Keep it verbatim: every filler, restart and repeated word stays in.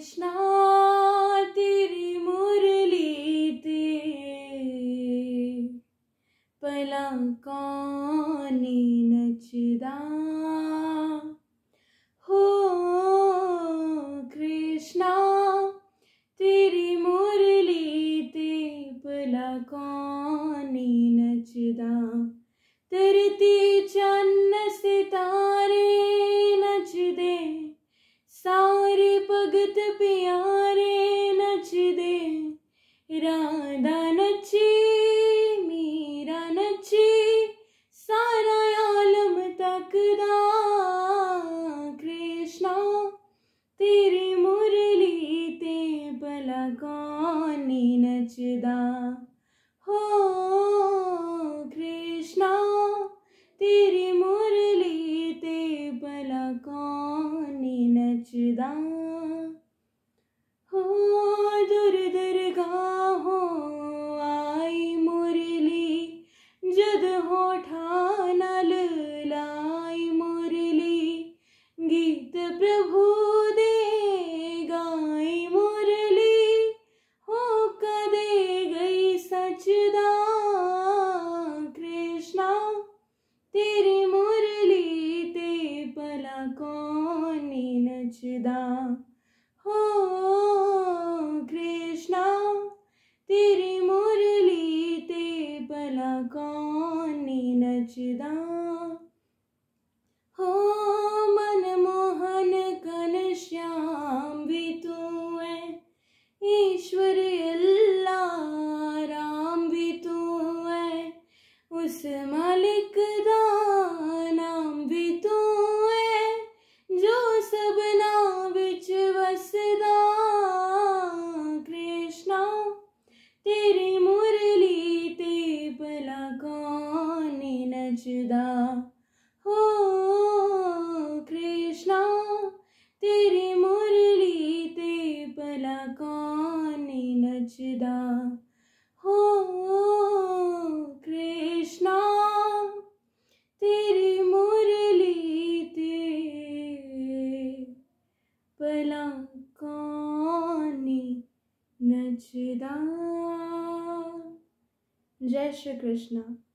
कृष्णा तेरी मुरली ते पलकों ने नचदा हो। कृष्णा तेरी मुरली ते पलकों ने नचदा। तरती चन्न सितारे नच दे, सारे भगत प्यारे नच दे। राधा नची मीरा नची, सारा आलम तकदा। कृष्णा तेरी मुरली ते पलकों ने नचदा हो। कृष्णा तेरी मुरली ते पलकों ने नचदा हो। दूर दरगाहों आई मुरली, जद होठा नाल लाई मुरली। गीत प्रभु दे गाई मुरली, हो कदे गई सचदा। कृष्णा तेरी मुरली ते पलकों ने नचदा हो। कृष्णा तेरी मुरली ते पलकों ने नचदा हो। मनमोहन घनश्याम भी तू है, ईश्वर अल्लाह राम भी तू है। उस मालिक दा नाम भी तू है, जो सबना विच वसदा। कृष्णा तेरी मुरली ते पलकों ने नचदा हो। कृष्णा तेरी मुरली ते पलकों ने नचदा हो। कृष्णा तेरी मुरली ते पलकों ने नचदा। जय श्री कृष्ण।